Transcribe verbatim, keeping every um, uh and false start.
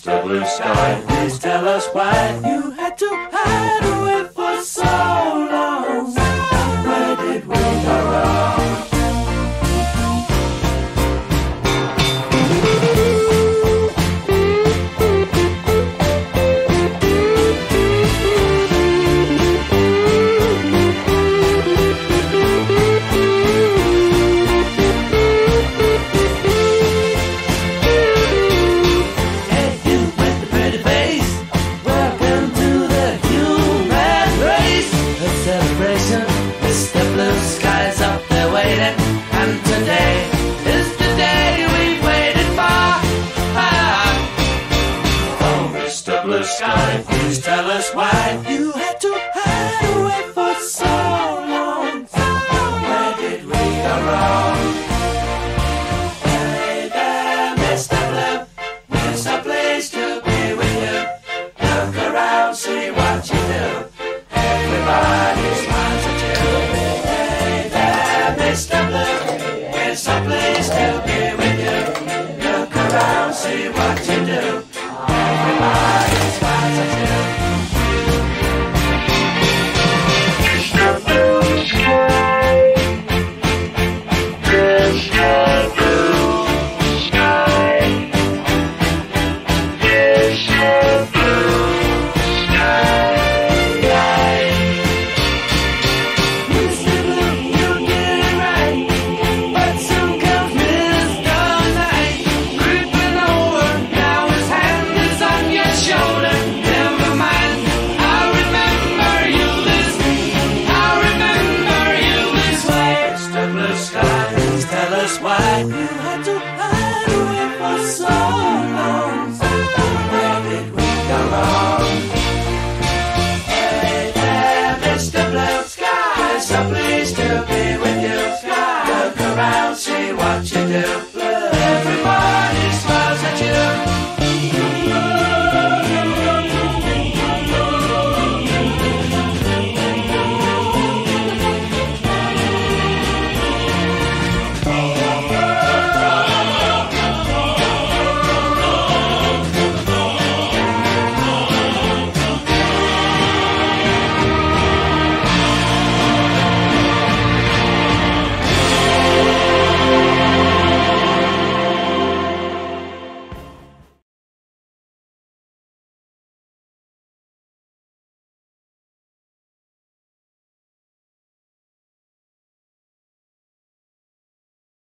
Mister Blue Sky, please tell us why you had to hide away for so long. Where did we go wrong? Mister Blue Sky's up there waiting, and today is the day we've waited for. Ah. Oh, Mister Blue Sky, please tell us why you had to hide away for so long. Where did we go wrong? Hey there, Mister Blue, we're so pleased to be with you. Look around, see what you do. Everybody smiles at you. Hey there, Mister Blue, we're so pleased to be with you. Look around, see what you do.